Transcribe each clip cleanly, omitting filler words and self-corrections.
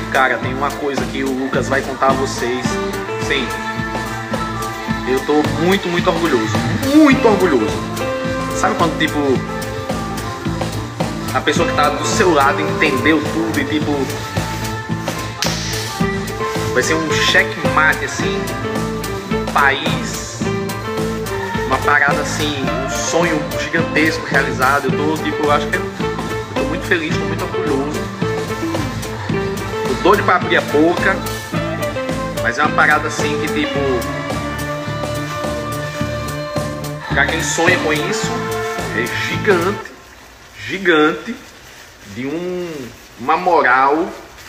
cara, tem uma coisa que o Lucas vai contar a vocês. Sim, eu tô muito, muito orgulhoso. Muito orgulhoso. Sabe quando, tipo, a pessoa que tá do seu lado entendeu tudo e, tipo, vai ser um checkmate, assim, um país, uma parada assim, um sonho gigantesco realizado. Eu tô, tipo, eu acho que eu tô muito feliz, tô muito orgulhoso. Tô doido pra abrir a boca, mas é uma parada assim que, tipo, pra quem sonha com isso, é gigante, gigante, de uma moral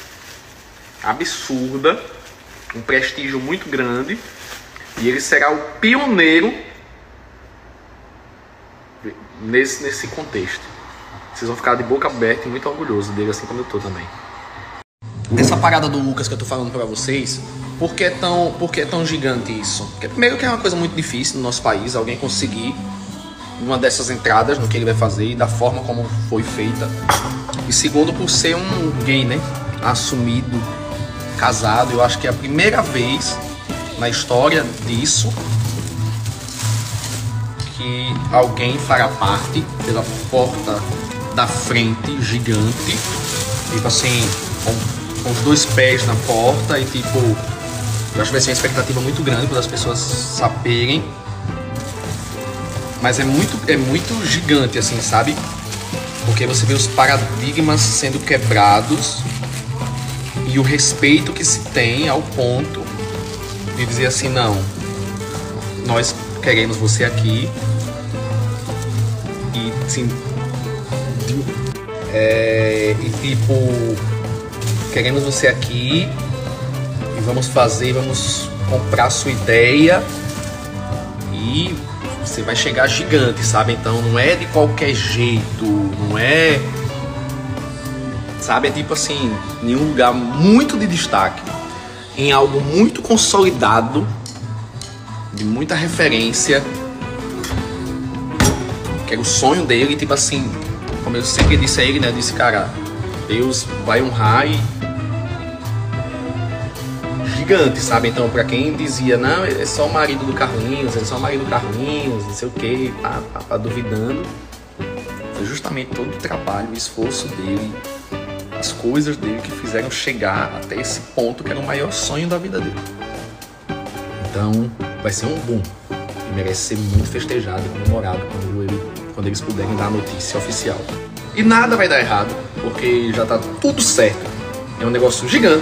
absurda, um prestígio muito grande, e ele será o pioneiro nesse contexto. Vocês vão ficar de boca aberta e muito orgulhoso dele, assim como eu tô também. Essa parada do Lucas que eu tô falando pra vocês, por que é tão gigante isso? Porque primeiro que é uma coisa muito difícil no nosso país, alguém conseguir uma dessas entradas no que ele vai fazer e da forma como foi feita. E segundo, por ser um gay, né? Assumido, casado. Eu acho que é a primeira vez na história disso que alguém fará parte pela porta da frente gigante, tipo assim, com os dois pés na porta, e tipo, eu acho que vai ser uma expectativa muito grande para as pessoas saberem, mas é muito gigante, assim, sabe? Porque você vê os paradigmas sendo quebrados e o respeito que se tem ao ponto de dizer assim, não, nós queremos você aqui, e assim, e tipo, queremos você aqui e vamos comprar sua ideia e você vai chegar gigante, sabe? Então não é de qualquer jeito, não é, sabe? É tipo assim, em um lugar muito de destaque, em algo muito consolidado, de muita referência, que era o sonho dele, tipo assim, como eu sempre disse a ele, né? Eu disse, cara, Deus vai honrar, e gigante, sabe? Então, pra quem dizia, não, ele é só o marido do Carlinhos, ele é só o marido do Carlinhos, não sei o que, tá duvidando, foi justamente todo o trabalho, o esforço dele, as coisas dele que fizeram chegar até esse ponto que era o maior sonho da vida dele. Então, vai ser um boom e merece ser muito festejado e comemorado quando eles puderem dar a notícia oficial. E nada vai dar errado, porque já tá tudo certo. É um negócio gigante.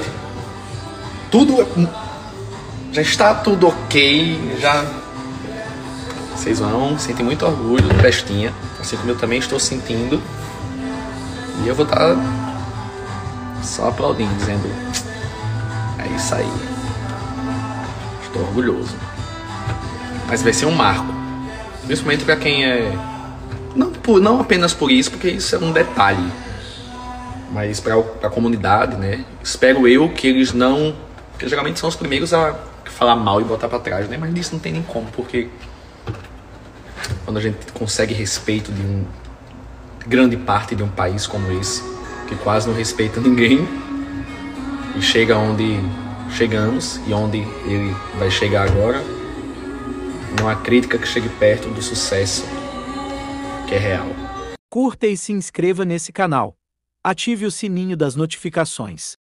Já está tudo ok, vocês sentem muito orgulho do Pestinha, assim como eu também estou sentindo. E eu vou estar só aplaudindo, dizendo, é isso aí, estou orgulhoso. Mas vai ser um marco, principalmente para quem não apenas por isso, porque isso é um detalhe, mas para a comunidade, né? Espero eu que eles não, porque geralmente são os primeiros a falar mal e botar para trás, né? Mas isso não tem nem como, porque quando a gente consegue respeito de grande parte de um país como esse, que quase não respeita ninguém, e chega onde chegamos e onde ele vai chegar agora, não há crítica que chegue perto do sucesso que é real. Curta e se inscreva nesse canal. Ative o sininho das notificações.